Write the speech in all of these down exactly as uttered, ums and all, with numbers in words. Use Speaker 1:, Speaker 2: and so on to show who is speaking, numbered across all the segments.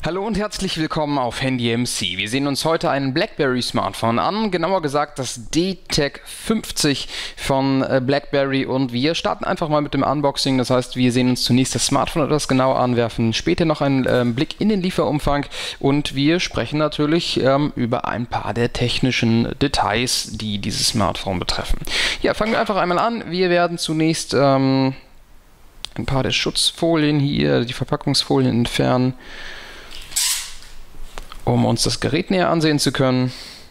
Speaker 1: Hallo und herzlich willkommen auf Handy M C. Wir sehen uns heute ein BlackBerry Smartphone an, genauer gesagt das D TEC fünfzig von BlackBerry, und wir starten einfach mal mit dem Unboxing. Das heißt, wir sehen uns zunächst das Smartphone etwas genauer an, werfen später noch einen äh, Blick in den Lieferumfang und wir sprechen natürlich ähm, über ein paar der technischen Details, die dieses Smartphone betreffen. Ja, fangen wir einfach einmal an. Wir werden zunächst ähm, ein paar der Schutzfolien hier, die Verpackungsfolien entfernen, um uns das Gerät näher ansehen zu können.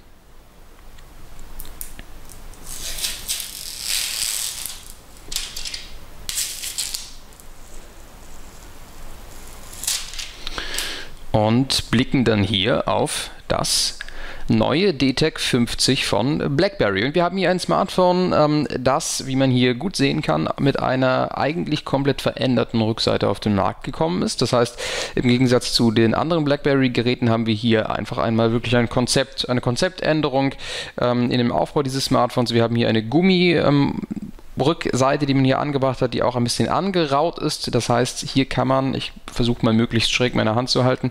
Speaker 1: Und blicken dann hier auf das neue D TEC fünfzig von BlackBerry. Und wir haben hier ein Smartphone, ähm, das, wie man hier gut sehen kann, mit einer eigentlich komplett veränderten Rückseite auf den Markt gekommen ist. Das heißt, im Gegensatz zu den anderen BlackBerry-Geräten haben wir hier einfach einmal wirklich ein Konzept, eine Konzeptänderung ähm, in dem Aufbau dieses Smartphones. Wir haben hier eine Gummi ähm, Rückseite, die man hier angebracht hat, die auch ein bisschen angeraut ist. Das heißt, hier kann man, ich versuche mal möglichst schräg meine Hand zu halten,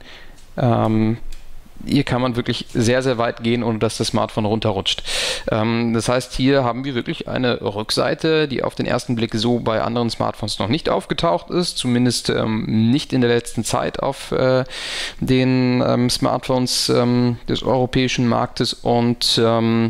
Speaker 1: ähm, hier kann man wirklich sehr, sehr weit gehen, ohne dass das Smartphone runterrutscht. Ähm, das heißt, hier haben wir wirklich eine Rückseite, die auf den ersten Blick so bei anderen Smartphones noch nicht aufgetaucht ist, zumindest ähm, nicht in der letzten Zeit auf äh, den ähm, Smartphones ähm, des europäischen Marktes, und ähm,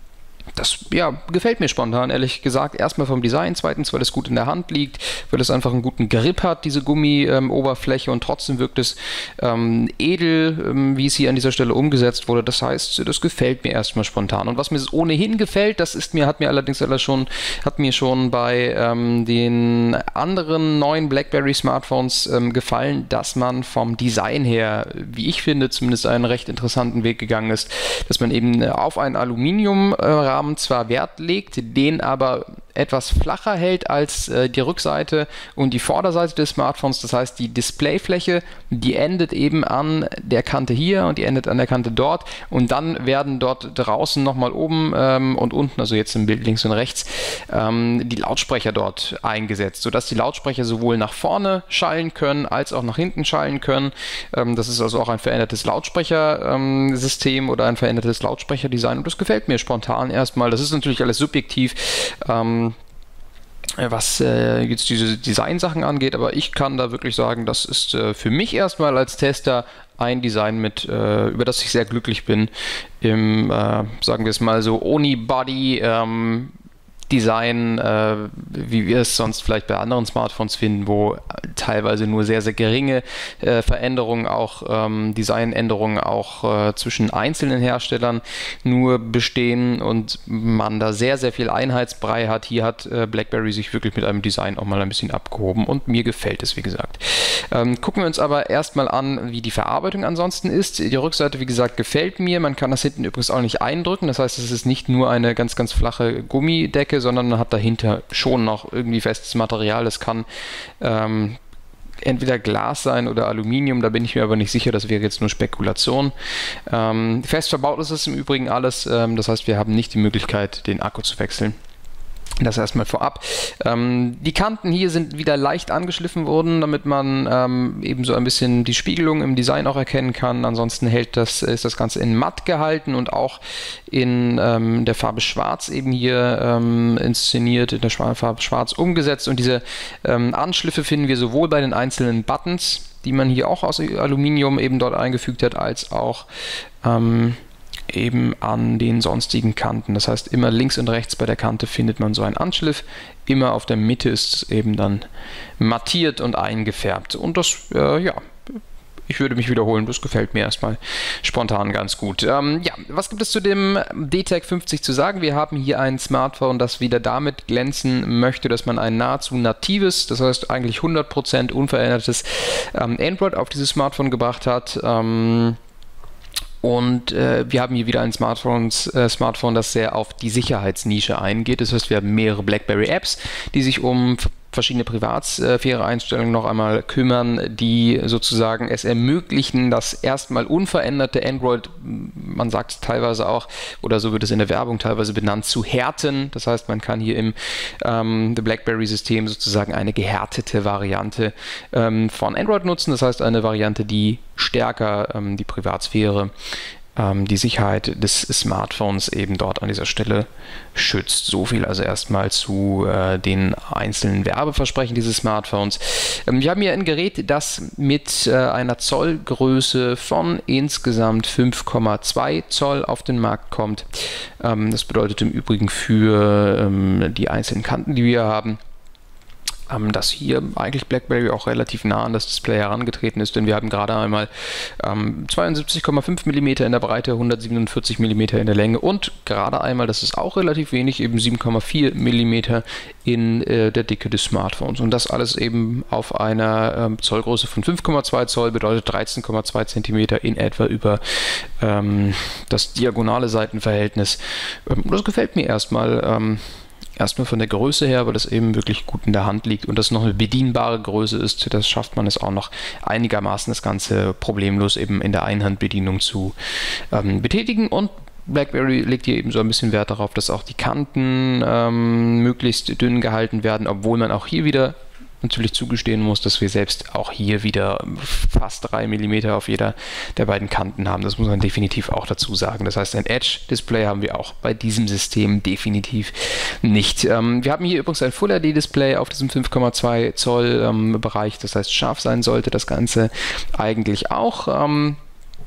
Speaker 1: das ja, gefällt mir spontan, ehrlich gesagt. Erstmal vom Design, zweitens, weil es gut in der Hand liegt, weil es einfach einen guten Grip hat, diese Gummi-Oberfläche, ähm, und trotzdem wirkt es ähm, edel, ähm, wie es hier an dieser Stelle umgesetzt wurde. Das heißt, das gefällt mir erstmal spontan. Und was mir ohnehin gefällt, das ist mir, hat mir allerdings schon, hat mir schon bei ähm, den anderen neuen BlackBerry-Smartphones ähm, gefallen, dass man vom Design her, wie ich finde, zumindest einen recht interessanten Weg gegangen ist, dass man eben auf einen Aluminiumrahmen zwar Wert legt, den aber etwas flacher hält als äh, die Rückseite und die Vorderseite des Smartphones. Das heißt, die Displayfläche, die endet eben an der Kante hier und die endet an der Kante dort, und dann werden dort draußen nochmal oben ähm, und unten, also jetzt im Bild links und rechts, ähm, die Lautsprecher dort eingesetzt, sodass die Lautsprecher sowohl nach vorne schallen können als auch nach hinten schallen können. Ähm, das ist also auch ein verändertes Lautsprechersystem ähm, oder ein verändertes Lautsprecherdesign, und das gefällt mir spontan erstmal. Das ist natürlich alles subjektiv, ähm, was äh, jetzt diese Design-Sachen angeht, aber ich kann da wirklich sagen, das ist äh, für mich erstmal als Tester ein Design, mit, äh, über das ich sehr glücklich bin, im, äh, sagen wir es mal so, Onibody ähm, Design, äh, wie wir es sonst vielleicht bei anderen Smartphones finden, wo teilweise nur sehr, sehr geringe äh, Veränderungen, auch ähm, Designänderungen auch äh, zwischen einzelnen Herstellern nur bestehen und man da sehr, sehr viel Einheitsbrei hat. Hier hat äh, BlackBerry sich wirklich mit einem Design auch mal ein bisschen abgehoben, und mir gefällt es, wie gesagt. Ähm, gucken wir uns aber erstmal an, wie die Verarbeitung ansonsten ist. Die Rückseite, wie gesagt, gefällt mir. Man kann das hinten übrigens auch nicht eindrücken. Das heißt, es ist nicht nur eine ganz, ganz flache Gummidecke, sondern man hat dahinter schon noch irgendwie festes Material. Das kann ähm, entweder Glas sein oder Aluminium, da bin ich mir aber nicht sicher, das wäre jetzt nur Spekulation. Ähm, fest verbaut ist es im Übrigen alles, ähm, das heißt, wir haben nicht die Möglichkeit, den Akku zu wechseln. Das erstmal vorab. Ähm, die Kanten hier sind wieder leicht angeschliffen worden, damit man ähm, eben so ein bisschen die Spiegelung im Design auch erkennen kann. Ansonsten hält das, ist das Ganze in matt gehalten und auch in ähm, der Farbe Schwarz eben hier ähm, inszeniert, in der Farbe Schwarz umgesetzt. Und diese ähm, Anschliffe finden wir sowohl bei den einzelnen Buttons, die man hier auch aus Aluminium eben dort eingefügt hat, als auch ähm, eben an den sonstigen Kanten. Das heißt, immer links und rechts bei der Kante findet man so einen Anschliff. Immer auf der Mitte ist es eben dann mattiert und eingefärbt. Und das, äh, ja, ich würde mich wiederholen, das gefällt mir erstmal spontan ganz gut. Ähm, ja, was gibt es zu dem D TEC fünfzig zu sagen? Wir haben hier ein Smartphone, das wieder damit glänzen möchte, dass man ein nahezu natives, das heißt eigentlich hundert Prozent unverändertes ähm, Android auf dieses Smartphone gebracht hat. Ähm, Und äh, wir haben hier wieder ein Smartphones, äh, Smartphone, das sehr auf die Sicherheitsnische eingeht. Das heißt, wir haben mehrere BlackBerry-Apps, die sich um verschiedene Privatsphäre-Einstellungen noch einmal kümmern, die sozusagen es ermöglichen, das erstmal unveränderte Android, man sagt es teilweise auch, oder so wird es in der Werbung teilweise benannt, zu härten. Das heißt, man kann hier im ähm, BlackBerry-System sozusagen eine gehärtete Variante ähm, von Android nutzen. Das heißt, eine Variante, die stärker ähm, die Privatsphäre, die Sicherheit des Smartphones eben dort an dieser Stelle schützt. So viel also erstmal zu äh, den einzelnen Werbeversprechen dieses Smartphones. Ähm, wir haben hier ein Gerät, das mit äh, einer Zollgröße von insgesamt fünf Komma zwei Zoll auf den Markt kommt. Ähm, das bedeutet im Übrigen für ähm, die einzelnen Kanten, die wir haben, dass hier eigentlich BlackBerry auch relativ nah an das Display herangetreten ist, denn wir haben gerade einmal ähm, zweiundsiebzig Komma fünf Millimeter in der Breite, hundertsiebenundvierzig Millimeter in der Länge und gerade einmal, das ist auch relativ wenig, eben sieben Komma vier Millimeter in äh, der Dicke des Smartphones. Und das alles eben auf einer ähm, Zollgröße von fünf Komma zwei Zoll, bedeutet dreizehn Komma zwei Zentimeter in etwa über ähm, das diagonale Seitenverhältnis. Ähm, das gefällt mir erstmal. Ähm, Erstmal von der Größe her, weil das eben wirklich gut in der Hand liegt und das noch eine bedienbare Größe ist, das schafft man es auch noch einigermaßen, das Ganze problemlos eben in der Einhandbedienung zu ähm, betätigen. Und BlackBerry legt hier eben so ein bisschen Wert darauf, dass auch die Kanten ähm, möglichst dünn gehalten werden, obwohl man auch hier wieder natürlich zugestehen muss, dass wir selbst auch hier wieder fast drei Millimeter auf jeder der beiden Kanten haben. Das muss man definitiv auch dazu sagen. Das heißt, ein Edge-Display haben wir auch bei diesem System definitiv nicht. Ähm, wir haben hier übrigens ein Full-H D-Display auf diesem fünf Komma zwei Zoll ähm, Bereich. Das heißt, scharf sein sollte das Ganze eigentlich auch. Ähm,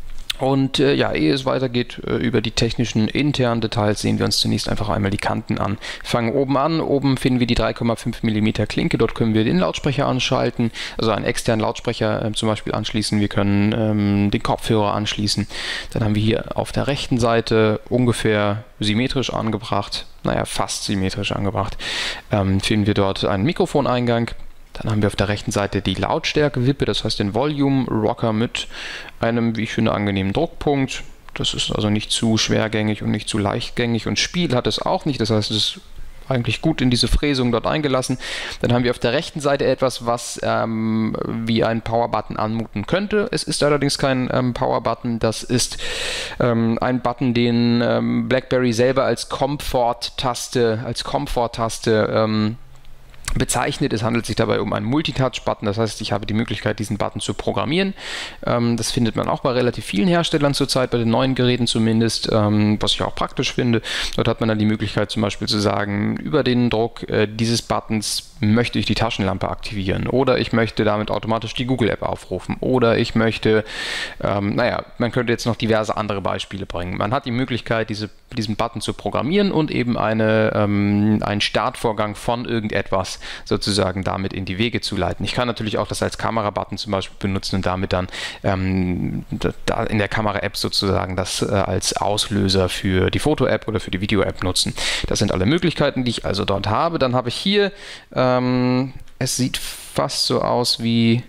Speaker 1: Und äh, ja, ehe es weitergeht äh, über die technischen internen Details, sehen wir uns zunächst einfach einmal die Kanten an. Fangen oben an. Oben finden wir die drei Komma fünf Millimeter Klinke. Dort können wir den Lautsprecher anschalten, also einen externen Lautsprecher äh, zum Beispiel anschließen. Wir können ähm, den Kopfhörer anschließen. Dann haben wir hier auf der rechten Seite ungefähr symmetrisch angebracht, naja, fast symmetrisch angebracht, ähm, finden wir dort einen Mikrofoneingang. Dann haben wir auf der rechten Seite die Lautstärke-Wippe, das heißt den Volume Rocker mit einem, wie ich finde, angenehmen Druckpunkt. Das ist also nicht zu schwergängig und nicht zu leichtgängig und Spiel hat es auch nicht, das heißt, es ist eigentlich gut in diese Fräsung dort eingelassen. Dann haben wir auf der rechten Seite etwas, was ähm, wie ein Power-Button anmuten könnte. Es ist allerdings kein ähm, Power-Button, das ist ähm, ein Button, den ähm, BlackBerry selber als Comfort-Taste, als Comfort-Taste ähm, bezeichnet. Es handelt sich dabei um einen Multitouch-Button, das heißt, ich habe die Möglichkeit, diesen Button zu programmieren. Ähm, das findet man auch bei relativ vielen Herstellern zurzeit, bei den neuen Geräten zumindest, ähm, was ich auch praktisch finde. Dort hat man dann die Möglichkeit zum Beispiel zu sagen, über den Druck äh, dieses Buttons möchte ich die Taschenlampe aktivieren oder ich möchte damit automatisch die Google-App aufrufen oder ich möchte, ähm, naja, man könnte jetzt noch diverse andere Beispiele bringen. Man hat die Möglichkeit, diese, diesen Button zu programmieren und eben eine, ähm, einen Startvorgang von irgendetwas sozusagen damit in die Wege zu leiten. Ich kann natürlich auch das als Kamera-Button zum Beispiel benutzen und damit dann ähm, da in der Kamera-App sozusagen das äh, als Auslöser für die Foto-App oder für die Video-App nutzen. Das sind alle Möglichkeiten, die ich also dort habe. Dann habe ich hier ähm, es sieht fast so aus wie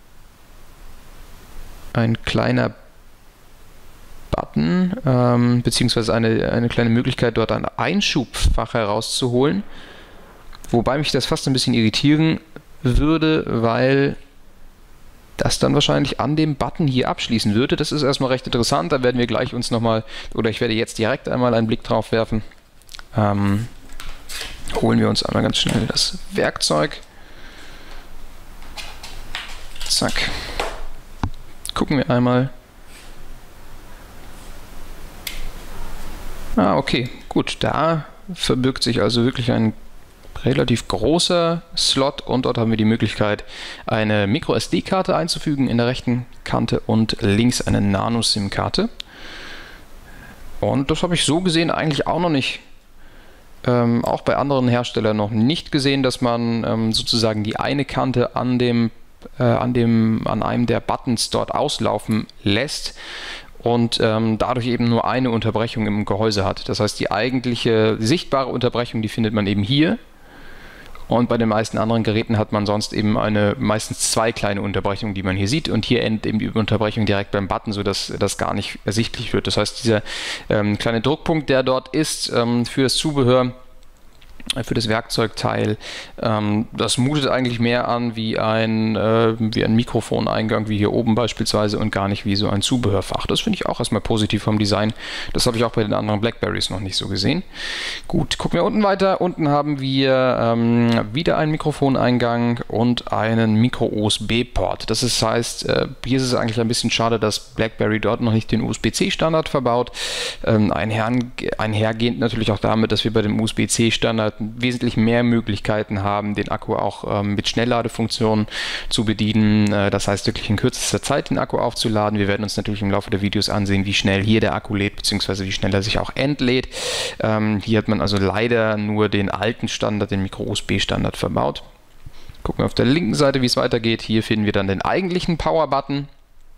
Speaker 1: ein kleiner Button, ähm, beziehungsweise eine, eine kleine Möglichkeit, dort ein Einschubfach herauszuholen. Wobei mich das fast ein bisschen irritieren würde, weil das dann wahrscheinlich an dem Button hier abschließen würde. Das ist erstmal recht interessant. Da werden wir gleich uns nochmal, oder ich werde jetzt direkt einmal einen Blick drauf werfen. Ähm, holen wir uns einmal ganz schnell das Werkzeug. Zack. Gucken wir einmal. Ah, okay. Gut, da verbirgt sich also wirklich ein relativ großer Slot und dort haben wir die Möglichkeit, eine Micro S D-Karte einzufügen in der rechten Kante und links eine Nano-SIM-Karte. Und das habe ich so gesehen eigentlich auch noch nicht, ähm, auch bei anderen Herstellern noch nicht gesehen, dass man ähm, sozusagen die eine Kante an dem, äh, an dem, an einem der Buttons dort auslaufen lässt und ähm, dadurch eben nur eine Unterbrechung im Gehäuse hat. Das heißt, die eigentliche sichtbare Unterbrechung, die findet man eben hier. Und bei den meisten anderen Geräten hat man sonst eben eine meistens zwei kleine Unterbrechungen, die man hier sieht. Und hier endet eben die Unterbrechung direkt beim Button, sodass das gar nicht ersichtlich wird. Das heißt, dieser ähm, kleine Druckpunkt, der dort ist ähm, für das Zubehör, für das Werkzeugteil. Ähm, das mutet eigentlich mehr an wie ein, äh, wie ein Mikrofoneingang, wie hier oben beispielsweise, und gar nicht wie so ein Zubehörfach. Das finde ich auch erstmal positiv vom Design. Das habe ich auch bei den anderen Blackberrys noch nicht so gesehen. Gut, gucken wir unten weiter. Unten haben wir ähm, wieder einen Mikrofoneingang und einen Micro-U S B-Port. Das ist, heißt, äh, hier ist es eigentlich ein bisschen schade, dass BlackBerry dort noch nicht den U S B C-Standard verbaut. Ähm, einher, einhergehend natürlich auch damit, dass wir bei dem U S B C-Standard wesentlich mehr Möglichkeiten haben, den Akku auch ähm, mit Schnellladefunktionen zu bedienen. Äh, das heißt, wirklich in kürzester Zeit den Akku aufzuladen. Wir werden uns natürlich im Laufe der Videos ansehen, wie schnell hier der Akku lädt, beziehungsweise wie schnell er sich auch entlädt. Ähm, hier hat man also leider nur den alten Standard, den Micro-U S B-Standard verbaut. Gucken wir auf der linken Seite, wie es weitergeht. Hier finden wir dann den eigentlichen Power-Button,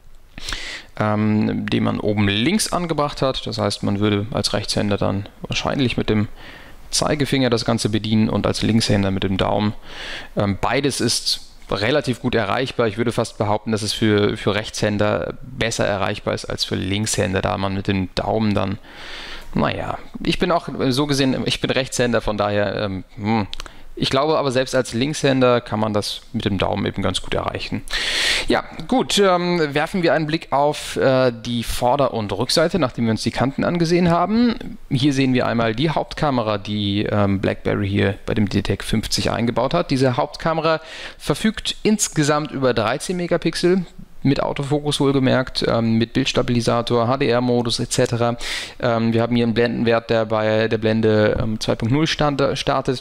Speaker 1: ähm, den man oben links angebracht hat. Das heißt, man würde als Rechtshänder dann wahrscheinlich mit dem Zeigefinger das Ganze bedienen und als Linkshänder mit dem Daumen. Ähm, beides ist relativ gut erreichbar. Ich würde fast behaupten, dass es für, für Rechtshänder besser erreichbar ist als für Linkshänder, da man mit dem Daumen dann, naja, ich bin auch so gesehen, ich bin Rechtshänder, von daher, ähm, hm. Ich glaube aber, selbst als Linkshänder kann man das mit dem Daumen eben ganz gut erreichen. Ja, gut, ähm, werfen wir einen Blick auf äh, die Vorder- und Rückseite, nachdem wir uns die Kanten angesehen haben. Hier sehen wir einmal die Hauptkamera, die ähm, BlackBerry hier bei dem D T E C fünfzig eingebaut hat. Diese Hauptkamera verfügt insgesamt über dreizehn Megapixel. Mit Autofokus wohlgemerkt, ähm, mit Bildstabilisator, H D R-Modus et cetera. Ähm, wir haben hier einen Blendenwert, der bei der Blende ähm, zwei Punkt null startet.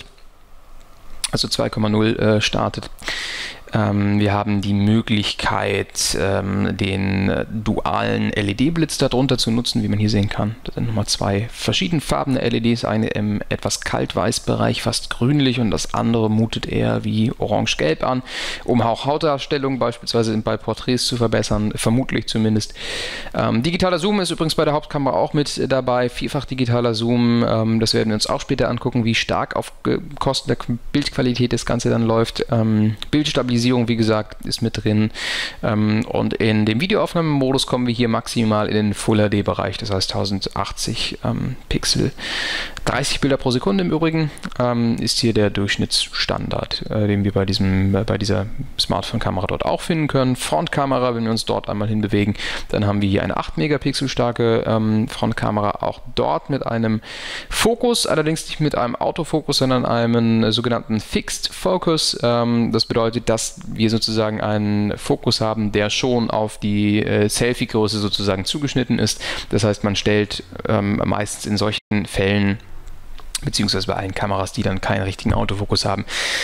Speaker 1: Also zwei Komma null äh, startet. Ähm, wir haben die Möglichkeit, ähm, den äh, dualen L E D-Blitz darunter zu nutzen, wie man hier sehen kann. Das sind nochmal zwei verschiedenfarbene L E Ds, eine im etwas kalt-weiß-Bereich, fast grünlich, und das andere mutet eher wie orange-gelb an, um auch Hautdarstellung beispielsweise bei Porträts zu verbessern, vermutlich zumindest. Ähm, digitaler Zoom ist übrigens bei der Hauptkamera auch mit dabei, vierfach digitaler Zoom. Ähm, das werden wir uns auch später angucken, wie stark auf Kosten der Bildqualität das Ganze dann läuft. Ähm, Bildstabilisierung, wie gesagt, ist mit drin. Ähm, und in dem Videoaufnahmemodus kommen wir hier maximal in den Full H D-Bereich, das heißt tausendachtzig ähm, Pixel. dreißig Bilder pro Sekunde im Übrigen ähm, ist hier der Durchschnittsstandard, äh, den wir bei, diesem, äh, bei dieser Smartphone-Kamera dort auch finden können. Frontkamera, wenn wir uns dort einmal hinbewegen, dann haben wir hier eine acht Megapixel starke ähm, Frontkamera, auch dort mit einem Fokus, allerdings nicht mit einem Autofokus, sondern einem äh, sogenannten Fixed Focus. Ähm, das bedeutet, dass wir sozusagen einen Fokus haben, der schon auf die äh, Selfie-Größe sozusagen zugeschnitten ist. Das heißt, man stellt ähm, meistens in solchen Fällen, beziehungsweise bei allen Kameras, die dann keinen richtigen Autofokus haben,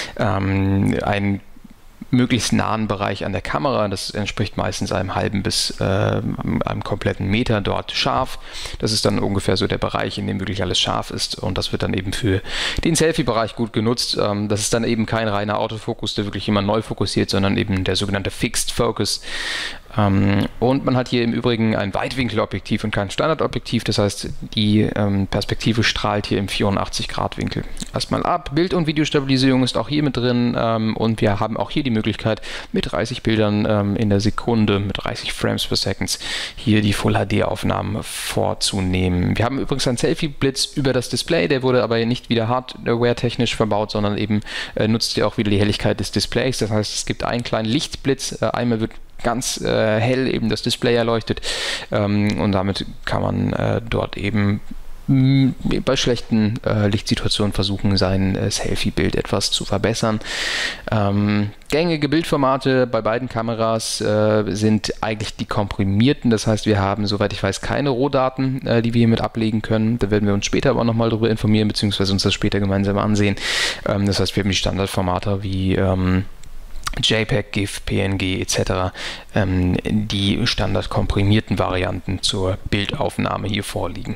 Speaker 1: ähm, einen möglichst nahen Bereich an der Kamera, das entspricht meistens einem halben bis äh, einem kompletten Meter dort scharf. Das ist dann ungefähr so der Bereich, in dem wirklich alles scharf ist, und das wird dann eben für den Selfie-Bereich gut genutzt. Ähm, das ist dann eben kein reiner Autofokus, der wirklich immer neu fokussiert, sondern eben der sogenannte Fixed Focus. Ähm, und man hat hier im Übrigen ein Weitwinkelobjektiv und kein Standardobjektiv, das heißt, die ähm, Perspektive strahlt hier im vierundachtzig Grad Winkel erstmal ab. Bild- und Videostabilisierung ist auch hier mit drin, ähm, und wir haben auch hier die Möglichkeit, mit dreißig Bildern ähm, in der Sekunde, mit dreißig Frames per Second, hier die Full H D-Aufnahmen vorzunehmen. Wir haben übrigens einen Selfie-Blitz über das Display, der wurde aber nicht wieder hardware-technisch verbaut, sondern eben äh, nutzt ja auch wieder die Helligkeit des Displays. Das heißt, es gibt einen kleinen Lichtblitz, äh, einmal wird ganz äh, hell eben das Display erleuchtet, ähm, und damit kann man äh, dort eben mh, bei schlechten äh, Lichtsituationen versuchen, sein äh, Selfie-Bild etwas zu verbessern. Ähm, gängige Bildformate bei beiden Kameras äh, sind eigentlich die komprimierten, das heißt, wir haben, soweit ich weiß, keine Rohdaten, äh, die wir hiermit ablegen können. Da werden wir uns später aber nochmal darüber informieren, beziehungsweise uns das später gemeinsam ansehen. Ähm, das heißt, wir haben die Standardformate wie ähm, JPEG, GIF, P N G et cetera, ähm, die standardkomprimierten Varianten zur Bildaufnahme hier vorliegen.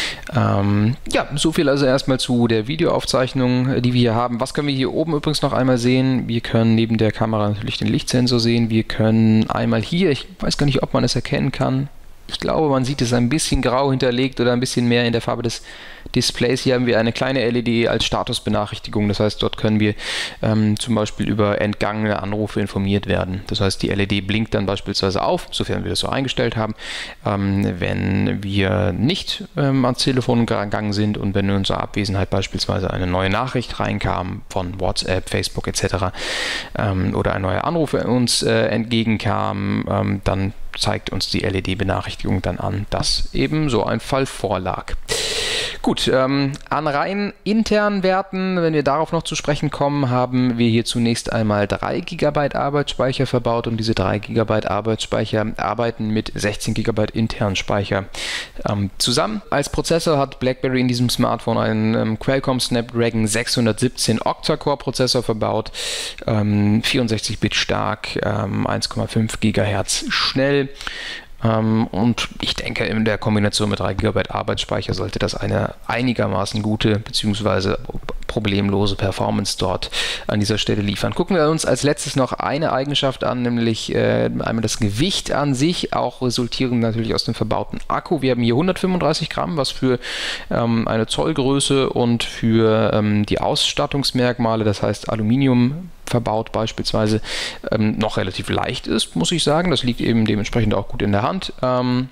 Speaker 1: Ähm, ja, so viel also erstmal zu der Videoaufzeichnung, die wir hier haben. Was können wir hier oben übrigens noch einmal sehen? Wir können neben der Kamera natürlich den Lichtsensor sehen. Wir können einmal hier, ich weiß gar nicht, ob man es erkennen kann, ich glaube, man sieht es ein bisschen grau hinterlegt oder ein bisschen mehr in der Farbe des, Displays. Hier haben wir eine kleine L E D als Statusbenachrichtigung. Das heißt, dort können wir ähm, zum Beispiel über entgangene Anrufe informiert werden. Das heißt, die L E D blinkt dann beispielsweise auf, sofern wir das so eingestellt haben, ähm, wenn wir nicht ähm, ans Telefon gegangen sind und wenn in unserer Abwesenheit beispielsweise eine neue Nachricht reinkam von WhatsApp, Facebook et cetera ähm, oder ein neuer Anruf uns äh, entgegenkam, ähm, dann zeigt uns die L E D-Benachrichtigung dann an, dass eben so ein Fall vorlag. Gut, ähm, an rein internen Werten, wenn wir darauf noch zu sprechen kommen, haben wir hier zunächst einmal drei Gigabyte Arbeitsspeicher verbaut und diese drei Gigabyte Arbeitsspeicher arbeiten mit sechzehn Gigabyte internen Speicher ähm, zusammen. Als Prozessor hat BlackBerry in diesem Smartphone einen ähm, Qualcomm Snapdragon sechshundertsiebzehn Octa-Core-Prozessor verbaut, ähm, vierundsechzig Bit stark, ähm, eins Komma fünf Gigahertz schnell. Um, und ich denke, in der Kombination mit drei Gigabyte Arbeitsspeicher sollte das eine einigermaßen gute bzw. problemlose Performance dort an dieser Stelle liefern. Gucken wir uns als letztes noch eine Eigenschaft an, nämlich äh, einmal das Gewicht an sich, auch resultierend natürlich aus dem verbauten Akku. Wir haben hier hundertfünfunddreißig Gramm, was für ähm, eine Zollgröße und für ähm, die Ausstattungsmerkmale, das heißt Aluminium verbaut beispielsweise, ähm, noch relativ leicht ist, muss ich sagen. Das liegt eben dementsprechend auch gut in der Hand. Ähm,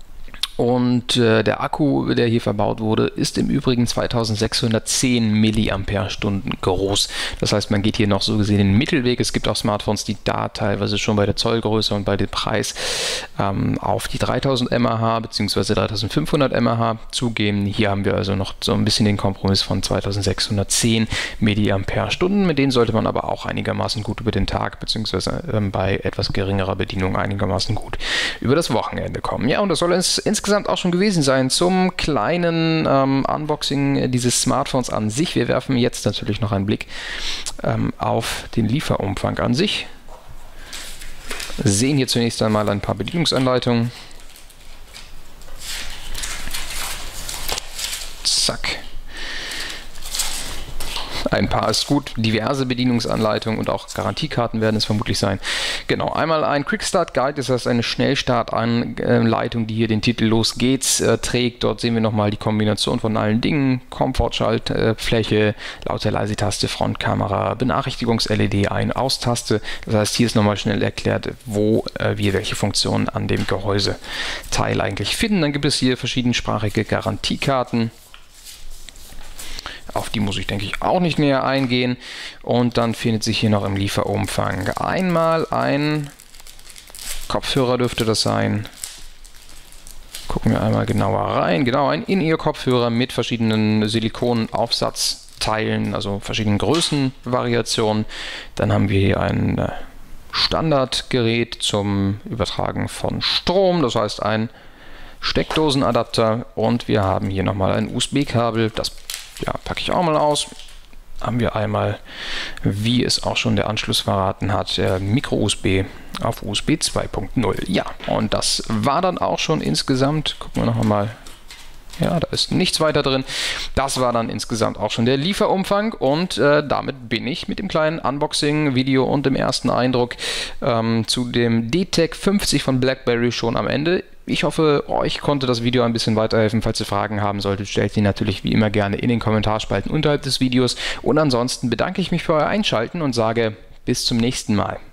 Speaker 1: Und äh, der Akku, der hier verbaut wurde, ist im Übrigen zweitausendsechshundertzehn Milliampere-Stunden groß. Das heißt, man geht hier noch so gesehen den Mittelweg. Es gibt auch Smartphones, die da teilweise schon bei der Zollgröße und bei dem Preis ähm, auf die dreitausend Milliampere bzw. dreitausendfünfhundert Milliampere zugehen. Hier haben wir also noch so ein bisschen den Kompromiss von zweitausendsechshundertzehn Milliampere-Stunden. Mit denen sollte man aber auch einigermaßen gut über den Tag bzw. Ähm, bei etwas geringerer Bedienung einigermaßen gut über das Wochenende kommen. Ja, und das soll es insgesamt auch schon gewesen sein zum kleinen ähm, Unboxing dieses Smartphones an sich. Wir werfen jetzt natürlich noch einen Blick ähm, auf den Lieferumfang an sich. Sehen hier zunächst einmal ein paar Bedienungsanleitungen. Zack. Ein paar ist gut, diverse Bedienungsanleitungen und auch Garantiekarten werden es vermutlich sein. Genau, einmal ein Quick Start Guide, das heißt eine Schnellstartanleitung, die hier den Titel Los geht's äh, trägt. Dort sehen wir nochmal die Kombination von allen Dingen, Komfortschaltfläche, lauter Leise-Taste, Frontkamera, Benachrichtigungs-L E D, Ein-Aus-Taste. Das heißt, hier ist nochmal schnell erklärt, wo äh, wir welche Funktionen an dem Gehäuseteil eigentlich finden. Dann gibt es hier verschiedensprachige Garantiekarten. Auf die muss ich, denke ich, auch nicht näher eingehen. Und dann findet sich hier noch im Lieferumfang einmal ein Kopfhörer, dürfte das sein. Gucken wir einmal genauer rein. Genau, ein In-Ear-Kopfhörer mit verschiedenen Silikonaufsatzteilen, also verschiedenen Größenvariationen. Dann haben wir hier ein Standardgerät zum Übertragen von Strom, das heißt ein Steckdosenadapter. Und wir haben hier nochmal ein U S B-Kabel, das ja, packe ich auch mal aus. Haben wir einmal, wie es auch schon der Anschluss verraten hat, der Micro-U S B auf U S B zwei Punkt null. Ja, und das war dann auch schon insgesamt. Gucken wir noch einmal. Ja, da ist nichts weiter drin. Das war dann insgesamt auch schon der Lieferumfang und äh, damit bin ich mit dem kleinen Unboxing-Video und dem ersten Eindruck ähm, zu dem D TEC fünfzig von BlackBerry schon am Ende. Ich hoffe, euch konnte das Video ein bisschen weiterhelfen. Falls ihr Fragen haben solltet, stellt sie natürlich wie immer gerne in den Kommentarspalten unterhalb des Videos. Und ansonsten bedanke ich mich für euer Einschalten und sage bis zum nächsten Mal.